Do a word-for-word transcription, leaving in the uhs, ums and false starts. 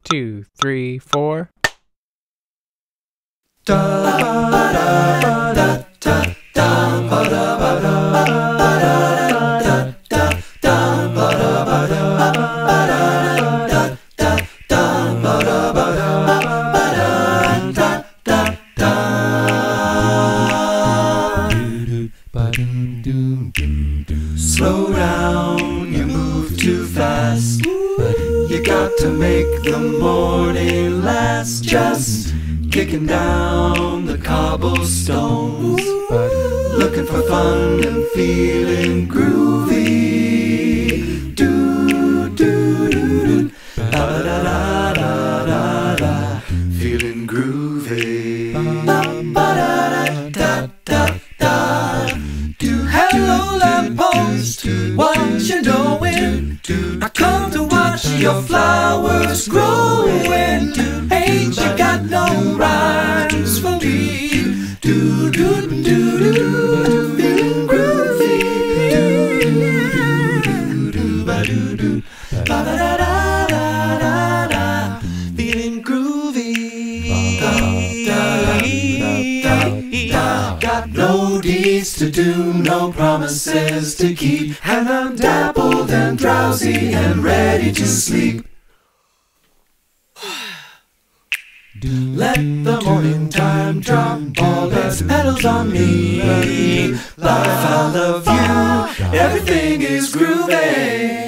two, three, four. Slow down, you move too fast. You got to make the morning last. Just kicking down the cobblestones, looking for fun and feeling groovy. Do do do do, da da da da da da, feeling groovy. Ba ba da da da da. Do hello lamppost, what you doing? I come to watch your flowers growing. Ain't you got no rhymes for me? Do do do do, feeling groovy. Do do do do ba do do, ba da da da da da, feeling groovy. Da da da da. Got no deeds to do, no promises to keep, and I'm dappled and drowsy and ready to sleep. Let the morning time drop all its petals on me. Life, I love you, everything is groovy.